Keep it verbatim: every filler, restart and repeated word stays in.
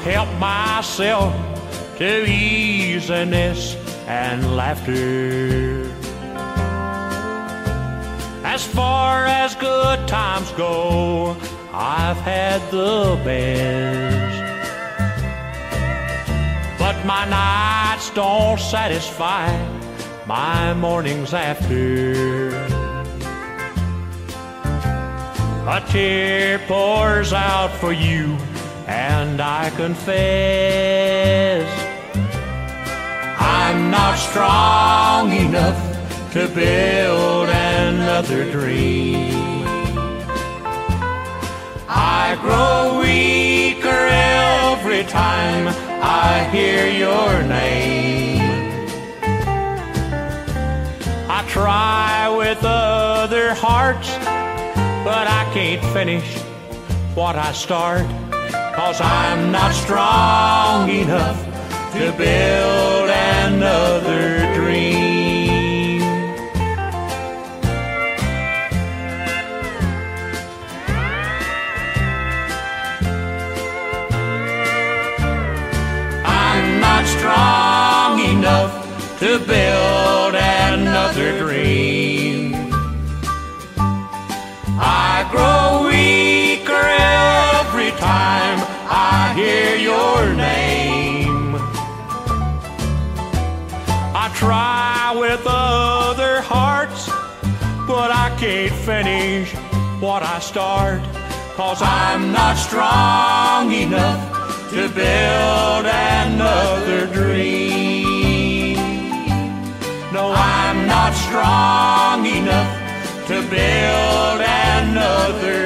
help myself to easiness and laughter. As far as good times go, I've had the best, but my nights don't satisfy my mornings after. A tear pours out for you, and I confess I'm not strong enough to build another dream. I grow weaker every time I hear your name. I try with other hearts, but I can't finish what I start, 'cause I'm not strong enough to build another dream. I'm not strong enough to build another dream. I grow weaker every time I hear your name. I try with other hearts, but I can't finish what I start, 'cause I'm not strong enough to build another dream. No, I'm not strong enough to build another